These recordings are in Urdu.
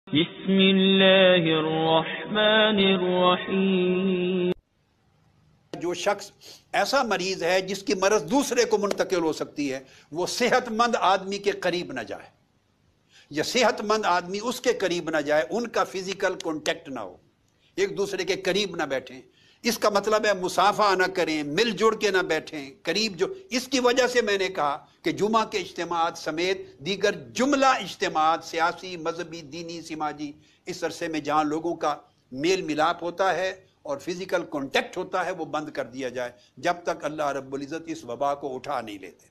بسم اللہ الرحمن الرحیم۔ جو شخص ایسا مریض ہے جس کی مرض دوسرے کو منتقل ہو سکتی ہے، وہ صحت مند آدمی کے قریب نہ جائے، یا صحت مند آدمی اس کے قریب نہ جائے، ان کا فزیکل کانٹیکٹ نہ ہو، ایک دوسرے کے قریب نہ بیٹھیں۔ اس کا مطلب ہے مصافحہ نہ کریں، مل جڑ کے نہ بیٹھیں قریب۔ جو اس کی وجہ سے میں نے کہا کہ جمعہ کے اجتماعات سمیت دیگر جملہ اجتماعات سیاسی، مذہبی، دینی، سماجی، اس عرصے میں جہاں لوگوں کا میل ملاپ ہوتا ہے اور فزیکل کانٹیکٹ ہوتا ہے، وہ بند کر دیا جائے جب تک اللہ رب العزت اس وبا کو اٹھا نہیں لیتے۔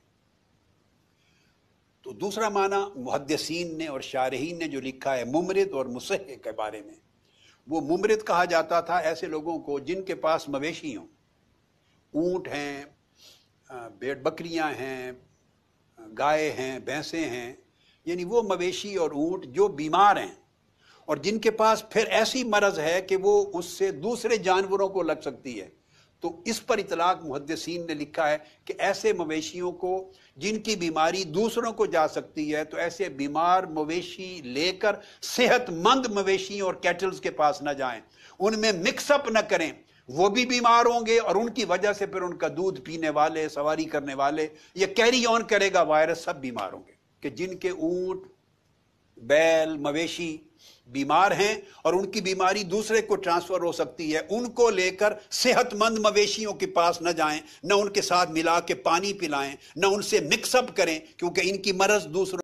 تو دوسرا معنی محدثین نے اور شارحین نے جو لکھا ہے ممرض اور مصحح کے بارے میں، وہ ممرض کہا جاتا تھا ایسے لوگوں کو جن کے پاس مویشی ہوں، اونٹ ہیں، بھیڑ بکریاں ہیں، گائے ہیں، بھینسیں ہیں، یعنی وہ مویشی اور اونٹ جو بیمار ہیں اور جن کے پاس پھر ایسی مرض ہے کہ وہ اس سے دوسرے جانوروں کو لگ سکتی ہے، تو اس پر اطلاق محدثین نے لکھا ہے کہ ایسے مویشیوں کو جن کی بیماری دوسروں کو جا سکتی ہے، تو ایسے بیمار مویشی لے کر صحت مند مویشی اور کیٹلز کے پاس نہ جائیں، ان میں مکس اپ نہ کریں، وہ بھی بیمار ہوں گے اور ان کی وجہ سے پھر ان کا دودھ پینے والے، سواری کرنے والے، یہ کیری آن کرے گا وائرس، سب بیمار ہوں گے۔ کہ جن کے اونٹ، بیل، مویشی بیمار ہیں اور ان کی بیماری دوسرے کو ٹرانسفر ہو سکتی ہے، ان کو لے کر صحت مند مویشیوں کے پاس نہ جائیں، نہ ان کے ساتھ ملا کے پانی پلائیں، نہ ان سے مکس اپ کریں، کیونکہ ان کی مرض دوسروں